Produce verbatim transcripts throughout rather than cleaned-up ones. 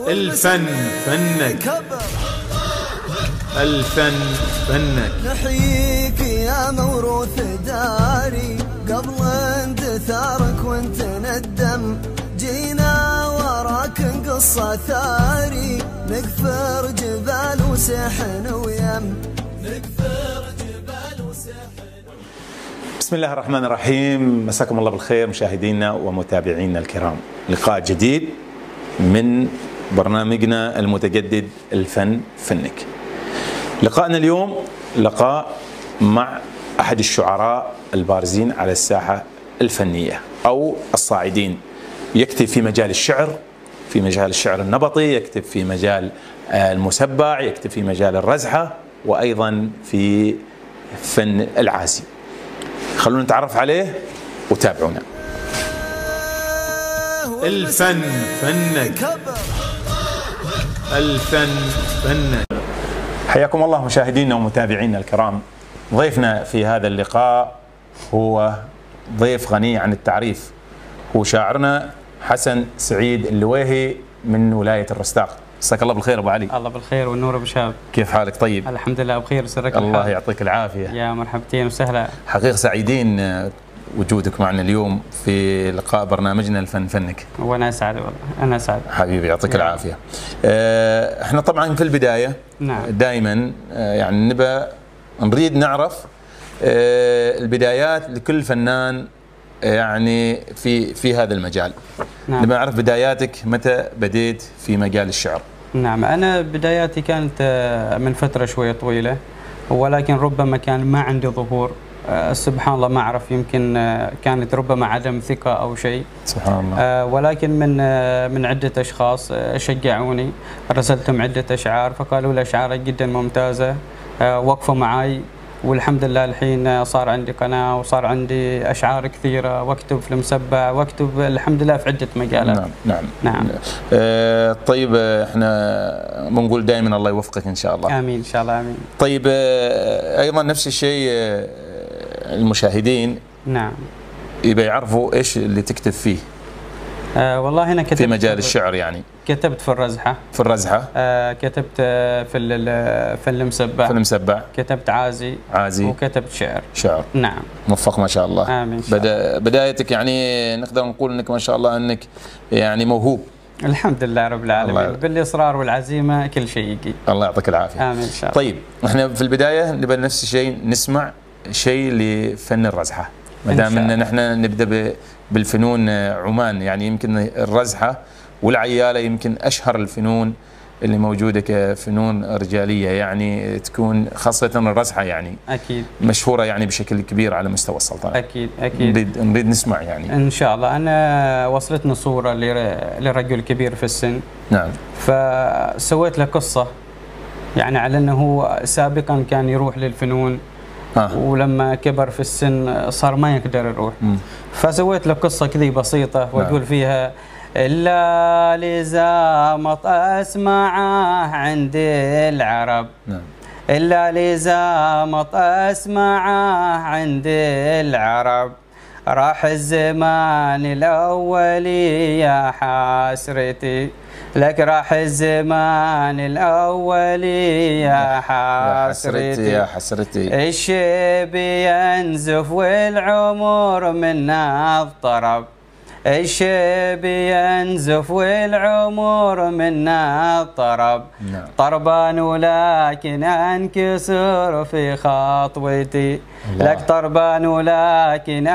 الفن فنك، الفن فنك. نحييك يا موروث داري، قبل اندثارك وانت ندم، جينا وراك قصة ثاري، نكفر جبال وسحن ويم، نكفر جبال وسحن. بسم الله الرحمن الرحيم، مساكم الله بالخير مشاهدينا ومتابعينا الكرام. لقاء جديد من برنامجنا المتجدد الفن فنك. لقاءنا اليوم لقاء مع أحد الشعراء البارزين على الساحة الفنية أو الصاعدين، يكتب في مجال الشعر، في مجال الشعر النبطي، يكتب في مجال المسبع، يكتب في مجال الرزحة، وأيضا في فن العازي. خلونا نتعرف عليه وتابعونا. الفن فنك، الفن فنك. حياكم الله مشاهدينا ومتابعينا الكرام. ضيفنا في هذا اللقاء هو ضيف غني عن التعريف، هو شاعرنا حسن سعيد اللويهي من ولاية الرستاق. مساك الله بالخير ابو علي. الله بالخير والنور ابو شهاب. كيف حالك؟ طيب الحمد لله بخير، سرك الله الحال. يعطيك العافية. يا مرحبتين وسهلا. حقيقة سعيدين وجودك معنا اليوم في لقاء برنامجنا الفن فنك. وانا اسعد والله، انا اسعد حبيبي يعطيك يا. العافية. احنا طبعا في البداية نعم دائما يعني نبى نريد نعرف البدايات لكل فنان يعني في في هذا المجال. نعم. نبى نعرف بداياتك، متى بديت في مجال الشعر؟ نعم، انا بداياتي كانت من فترة شوية طويلة، ولكن ربما كان ما عندي ظهور. أه سبحان الله، ما أعرف، يمكن أه كانت ربما عدم ثقة أو شيء. سبحان الله. أه ولكن من أه من عدة أشخاص أه شجعوني، رسلتهم عدة أشعار فقالوا لي أشعارك جدا ممتازة، أه وقفوا معي، والحمد لله الحين صار عندي قناة وصار عندي أشعار كثيرة، واكتب في المسبع واكتب الحمد لله في عدة مجالات. نعم نعم نعم. أه طيب احنا بنقول دائما الله يوفقك ان شاء الله. آمين ان شاء الله. آمين. طيب أه ايضا نفس الشيء أه المشاهدين نعم يبي يعرفوا ايش اللي تكتب فيه. آه والله انا كتبت في مجال الشعر، يعني كتبت في الرزحة، في الرزحة آه كتبت في في المسبع، في المسبع كتبت عازي عازي وكتبت شعر. شعر. نعم. موفق ما شاء الله. آمين. شاء بدا الله. بدايتك يعني نقدر نقول انك ما شاء الله انك يعني موهوب. الحمد لله رب العالمين. الله بالاصرار والعزيمة كل شيء يجي. الله يعطيك العافية. آمين ان شاء الله. طيب احنا في البداية نبى نفس الشيء نسمع شيء لفن الرزحة، ما دام ان نحن نبدا بالفنون عمان، يعني يمكن الرزحة والعيالة يمكن اشهر الفنون اللي موجوده كفنون رجاليه، يعني تكون خاصه الرزحه يعني اكيد مشهوره يعني بشكل كبير على مستوى السلطنه. اكيد اكيد. نريد نريد نسمع يعني. ان شاء الله. انا وصلتني صوره لرجل كبير في السن. نعم. فسويت له قصه، يعني على انه هو سابقا كان يروح للفنون، آه. ولما كبر في السن صار ما يقدر يروح. م. فسويت له قصه كذي بسيطه واقول نعم. فيها: إلا لزامط أسمعه عند العرب. نعم. إلا لزامط أسمعه عند العرب، راح الزمان الأولي يا حسرتي لك، راح الزمان الأولي يا حسرتي يا حسرتي، الشيب ينزف والعمر منا اضطرب، الشيب ينزف والعمر منا الطرب. نعم. طربان ولكن انكسر في خطوتي الله. لك طربان ولكن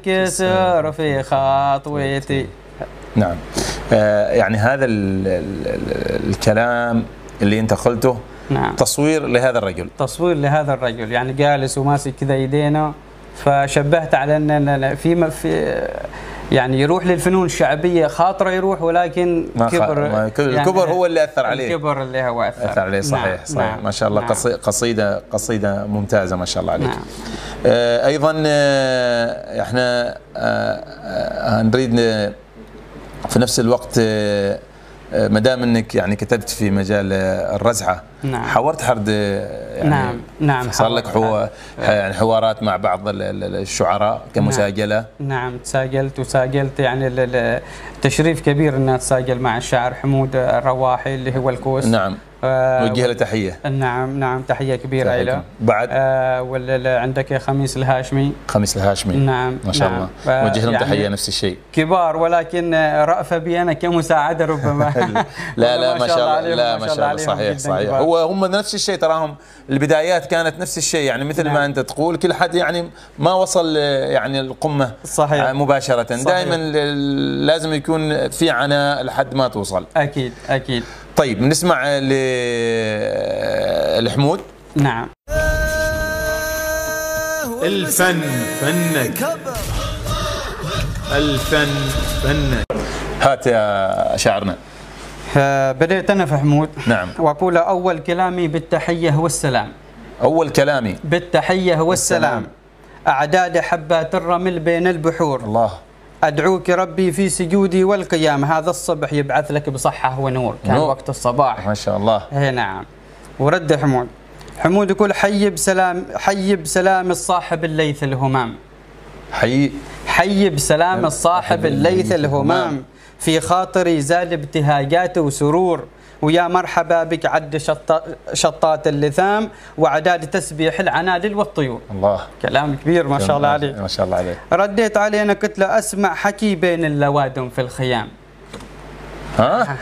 انكسر في خطوتي. نعم. آه يعني هذا ال ال الكلام اللي انت قلته. نعم. تصوير لهذا الرجل، تصوير لهذا الرجل، يعني جالس وماسك كذا يدينا، فشبهت على ان في في يعني يروح للفنون الشعبيه، خاطره يروح ولكن كبر، يعني الكبر هو اللي اثر عليه، الكبر اللي هو اثر, أثر عليه. صحيح. نعم. صحيح. نعم. ما شاء الله. نعم. قصيده قصيده ممتازه ما شاء الله عليك. نعم. آه ايضا آه احنا آه آه نريد في نفس الوقت آه ما دام انك يعني كتبت في مجال الرزعه، نعم. حاورت حرد يعني نعم نعم صار لك حو... يعني حوارات مع بعض الشعراء كمساجله؟ نعم, نعم تساجلت وساجلت يعني التشريف كبير ان اتساجل مع الشاعر حمود الرواحي اللي هو الكوس. نعم. آه نوجه له تحيه. نعم نعم تحيه كبيره له. بعد آه ولا عندك خميس الهاشمي. خميس الهاشمي نعم ما شاء نعم. الله، وجه لهم يعني تحيه نفس الشيء. كبار ولكن رأفة بي انا كمساعده ربما. لا لا ما شاء الله، لا ما شاء الله صحيح صحيح. هو هم نفس الشيء تراهم، البدايات كانت نفس الشيء يعني مثل نعم. ما انت تقول كل حد يعني ما وصل يعني القمه صحيح مباشره، دائما لازم يكون في عناء لحد ما توصل. اكيد اكيد. طيب نسمع لحمود. نعم. الفن فنك، الفن فنك. هات يا شاعرنا. بدأت أنا في حمود. نعم. وأقول أول كلامي بالتحية والسلام. أول كلامي بالتحية والسلام. أعداد حبات الرمل بين البحور. الله. أدعوك ربي في سجودي والقيام. هذا الصبح يبعث لك بصحة ونور، كان نور. وقت الصباح ما شاء الله. اي نعم. ورد حمود. حمود يقول حي بسلام، حي بسلام الصاحب الليث الهمام. حي حي بسلام الصاحب الليث الهمام، في خاطري زاد ابتهاجات وسرور، ويا مرحبا بك عد شطات اللثام وعداد تسبيح العنادل والطيور. الله. كلام كبير ما شاء الله عليه. ما شاء الله عليه. رديت عليه انا قلت له اسمع حكي بين اللوادم في الخيام. ها؟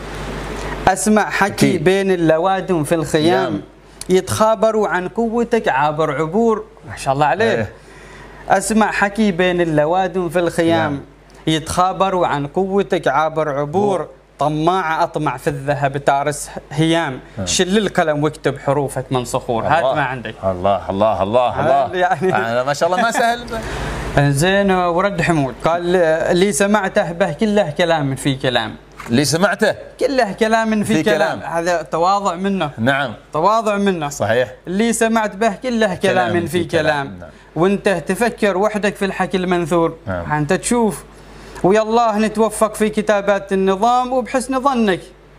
اسمع حكي بين اللوادم في الخيام، يتخابروا عن قوتك عابر عبور. ما شاء الله عليه. ايه. اسمع حكي بين اللوادم في الخيام، يتخابروا عن قوتك عابر عبور، طماعة أطمع في الذهب تارس هيام، شل القلم واكتب حروفك من صخور. هات ما عندك. الله الله الله الله يعني ما شاء الله ما سهل. زين. ورد حمود قال اللي سمعته به كله كلام في كلام. اللي سمعته كله كلام في, في كلام. كلام. هذا تواضع منه. نعم تواضع منه صحيح. اللي سمعت به كله كلام, كلام في كلام, كلام. نعم. وانت تفكر وحدك في الحكي المنثور. نعم. انت تشوف ويا الله نتوفق في كتابات النظام وبحسن ظنك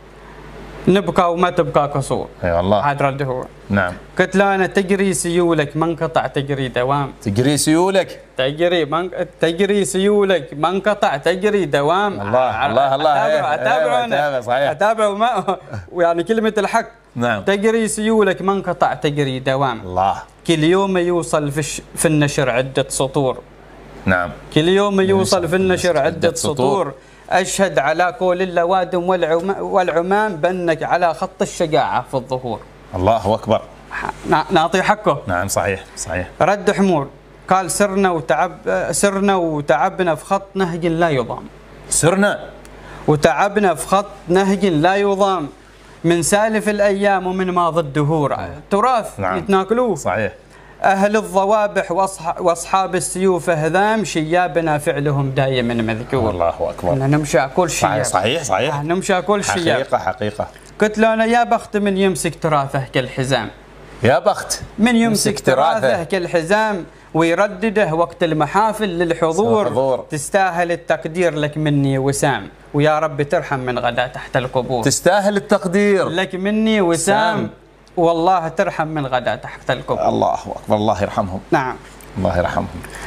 نبقى وما تبقى قصور. اي والله. عاد رده هو. نعم. قلت له انا تجري سيولك ما انقطع تجري دوام. تجري سيولك تجري من تجري سيولك ما انقطع تجري دوام. الله الله الله. اتابع اتابع انا صحيح. اتابع وما ويعني كلمه الحق. نعم. تجري سيولك ما انقطع تجري دوام. الله. كل يوم يوصل في في النشر عده سطور. نعم. كل يوم يوصل في النشر عدة سطور، أشهد على قول اللوادم والعمام بأنك على خط الشجاعة في الظهور. الله أكبر. نعطي حقه. نعم صحيح صحيح. رد حمور قال سرنا وتعب سرنا وتعبنا في خط نهج لا يضام. سرنا وتعبنا في خط نهج لا يضام، من سالف الأيام ومن ماضي الدهور. تراث. نعم. يتناقلوه. صحيح. أهل الضوابح وأصحاب السيوف هذام شيابنا فعلهم دائما مذكور. الله أكبر. نمشي على كل شيء. صحيح صحيح. نمشي على كل شيء. حقيقة حقيقة. قلت له أنا يا بخت من يمسك تراثه كالحزام. يا بخت من يمسك تراثه كالحزام ويردده وقت المحافل للحضور. حضور. تستاهل التقدير لك مني وسام، ويا رب ترحم من غدا تحت القبور. تستاهل التقدير لك مني وسام سام. والله ترحم من غدا تحت القبور. الله أكبر. الله يرحمهم. نعم الله يرحمهم.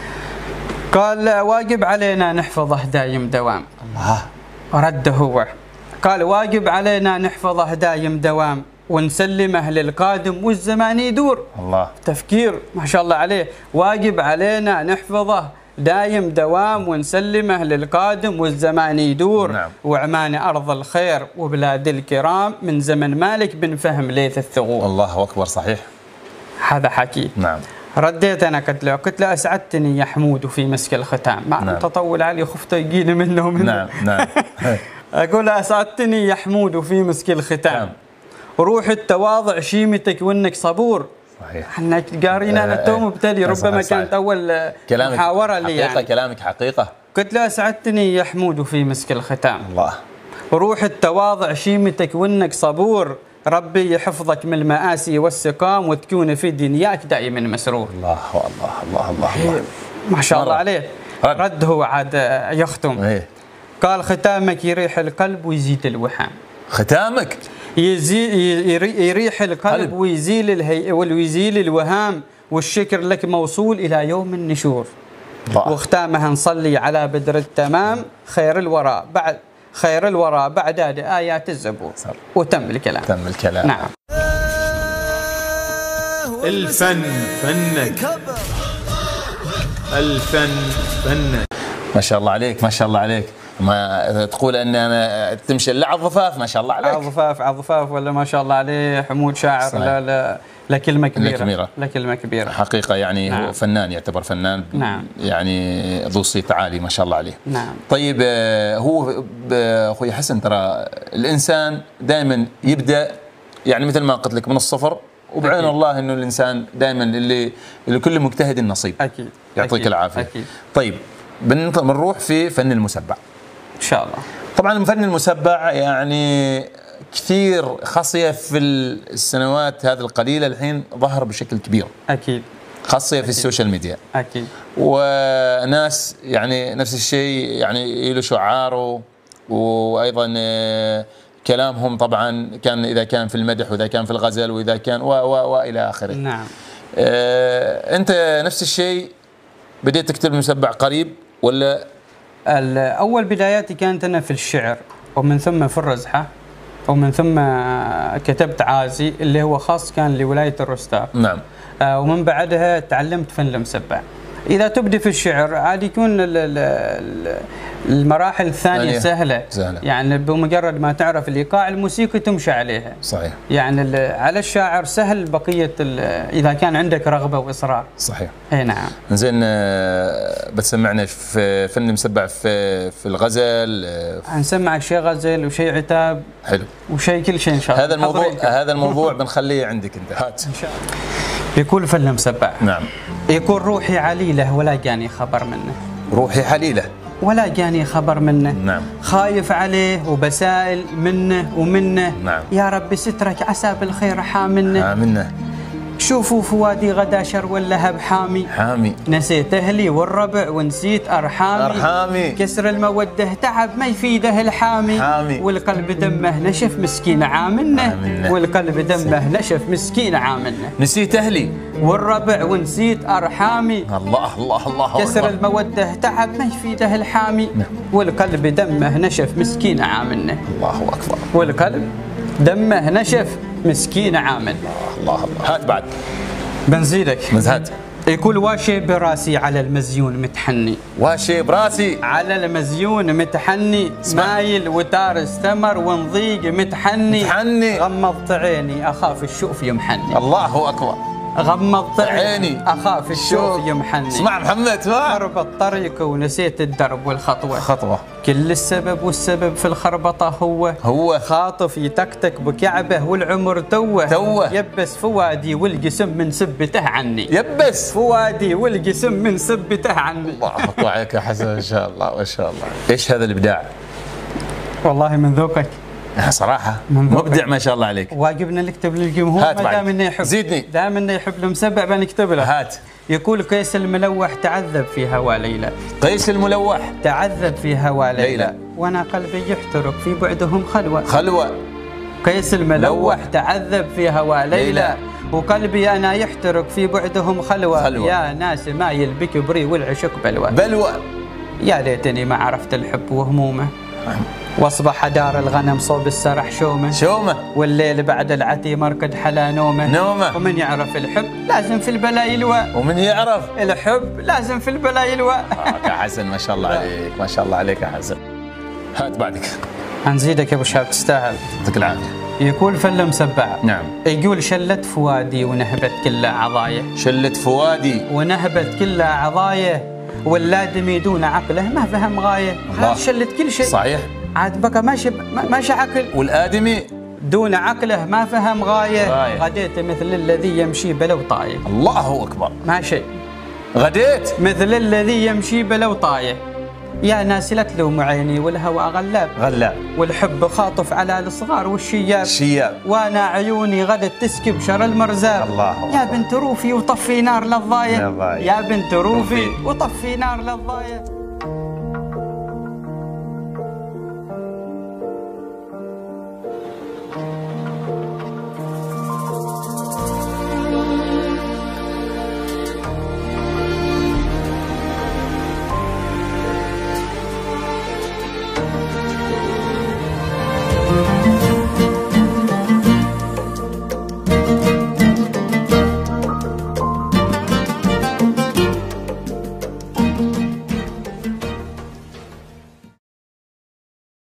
قال واجب علينا نحفظه دايم دوام. الله. رد هو قال واجب علينا نحفظه دايم دوام ونسلمه للقادم والزمان يدور. الله. تفكير ما شاء الله عليه. واجب علينا نحفظه دايم دوام ونسلمه للقادم والزمان يدور. نعم. وعمان أرض الخير وبلاد الكرام من زمن مالك بن فهم ليث الثغور. الله أكبر. صحيح. هذا حكي. نعم. رديت أنا قلت له قلت له أسعدتني يا حمود في مسك الختام. مع نعم. تطول علي خفت يجيني منه ومنه. نعم نعم. أقول أسعدتني يا حمود في مسك الختام. نعم. روح التواضع شيمتك وإنك صبور. صحيح. احنا قارينا انا تو مبتدي ربما كانت اول محاوره لي يعني. كلامك حقيقه. قلت له اسعدتني يا حمود في مسك الختام. الله. روح التواضع شيمتك وانك صبور، ربي يحفظك من المآسي والسقام وتكون في دنياك دائما مسرور. الله الله الله الله, الله. ما شاء الله عليه. رد, رد هو عاد يختم. ايه. قال ختامك يريح القلب ويزيد الوهام. ختامك يزي يريح القلب ويزيل الهي ويزيل الوهام، والشكر لك موصول إلى يوم النشور. الله. وختامها نصلي على بدر التمام خير الوراء بعد خير الوراء بعداد آيات الزبور. وتم الكلام. تم الكلام. نعم. الفن فنك، الفن فنك. ما شاء الله عليك، ما شاء الله عليك. ما تقول ان انا تمشي الا على الضفاف، ما شاء الله عليك. على الضفاف على الضفاف ولا ما شاء الله عليه حمود شاعر. صحيح. لا لا لا كلمه كبيره. كبيرة. لا كلمه كبيره حقيقه يعني. نعم. هو فنان، يعتبر فنان. نعم. يعني ذو صيت عالي ما شاء الله عليه. نعم. طيب هو اخوي حسن، ترى الانسان دائما يبدا يعني مثل ما قلت لك من الصفر، وبعين الله انه الانسان دائما اللي لكل مجتهد نصيب. اكيد. يعطيك أكيد. العافيه. أكيد. طيب بنروح في فن المسبع ان شاء الله. طبعا فن المسبع يعني كثير خاصيه في السنوات هذه القليله الحين ظهر بشكل كبير. اكيد. خاصيه في السوشيال ميديا. اكيد. وناس يعني نفس الشيء يعني له شعاره، وايضا كلامهم طبعا كان اذا كان في المدح واذا كان في الغزل واذا كان و و والى اخره. نعم. آه انت نفس الشيء بديت تكتب مسبع قريب ولا؟ اول بداياتي كانت انا في الشعر، ومن ثم في الرزحه، ومن ثم كتبت عازي اللي هو خاص كان لولايه الرستاق. نعم. آه ومن بعدها تعلمت فن المسبع. اذا تبدي في الشعر عاد يكون المراحل الثانيه سهله. سهله يعني بمجرد ما تعرف الايقاع الموسيقي تمشي عليها. صحيح. يعني على الشاعر سهل بقيه اذا كان عندك رغبه واصرار. صحيح. اي نعم. زين بتسمعنا في فن مسبع في في الغزل؟ حنسمعك شيء غزل وشيء عتاب. حلو. وشيء كل شيء ان شاء الله. هذا الموضوع هذا الموضوع بنخليه عندك انت. هات ان شاء الله. يقول فن مسبع. نعم. يقول روحي عليله ولا جاني خبر منه. روحي حليله ولا جاني خبر منه. نعم. خايف عليه وبسائل منه ومنه. نعم. يا رب سترك عسى بالخير حامنه. حامنه. شوفوا فوادي غدا شر واللهب حامي. حامي. نسيت اهلي والربع ونسيت ارحامي. ارحامي. كسر الموده تعب ما يفيده الحامي. حامي. والقلب دمه نشف مسكين عامنه. عامنه. والقلب دمه نشف مسكين عامنه. نسيت اهلي والربع ونسيت ارحامي. الله الله الله. كسر الموده تعب ما يفيده الحامي. والقلب دمه نشف مسكين عامنه. الله اكبر. والقلب دمه نشف مسكين عامل. الله الله. هات بعد بنزيدك. مزهات. يقول واشي براسي على المزيون متحني. واشي براسي على المزيون متحني. مايل وتار استمر ونضيق متحني. متحني. غمضت عيني اخاف الشوف يمحني. الله اكبر. غمضت عيني اخاف الشوف يمحني. اسمع محمد، اسمع. خرب الطريق ونسيت الدرب والخطوه. خطوه. كل السبب والسبب في الخربطه هو هو خاطف يتكتك بكعبه والعمر توه. توه. يبس فوادي والقسم من سبته عني. يبس فوادي والقسم من سبته عني. الله اكبر عليك يا حسن، ما شاء الله ما شاء الله. ايش هذا الابداع؟ والله من ذوقك صراحه مبدع ما شاء الله عليك. واجبنا نكتب للجمهور ما دام انه يحب. زيدني. دام انه يحب المسبع بنكتب له. هات. يقول قيس الملوح تعذب في هوى ليلى. قيس الملوح تعذب في هوى ليلى. ليلى. وانا قلبي يحترق في بعدهم خلوه. خلوه. قيس الملوح تعذب في هوى ليلى. ليلى. وقلبي انا يحترق في بعدهم خلوه. خلوة. يا ناس ما يلبك بري والعشق بلوى. بلوى. يا ليتني ما عرفت الحب وهمومه. واصبح دار الغنم صوب السرح شومه. شومه. والليل بعد العتي مرقد حلا نومه. نومه. ومن يعرف الحب لازم في البلا يلوى. ومن يعرف الحب لازم في البلا يلوى. يا حسن ما شاء الله عليك، ما شاء الله عليك يا حسن. هات بعدك. هنزيدك يا ابو شاب تستاهل. يعطيك العافيه. يقول فل مسبع. نعم. يقول شلت فوادي ونهبت كل عضايه. شلت فوادي ونهبت كل عضايه. واللادمي دون عقله ما فهم غايه. الله. شلت كل شيء. صحيح. عاد بقى ماشي ماشي عقل. والآدمي دون عقله ما فهم غايه. غاية. غديت مثل الذي يمشي بلو طايه. الله اكبر. ماشي. غديت مثل الذي يمشي بلو طايه. يا ناس لا تلوموا عيني والهوى غلاب. غلاب. والحب خاطف على الصغار والشياب. الشياب. وانا عيوني غدت تسكب شر المرزاب. الله. يا بنت روفي وطفي نار للضاية. للضاية. يا بنت روفي وطفي نار للضاية.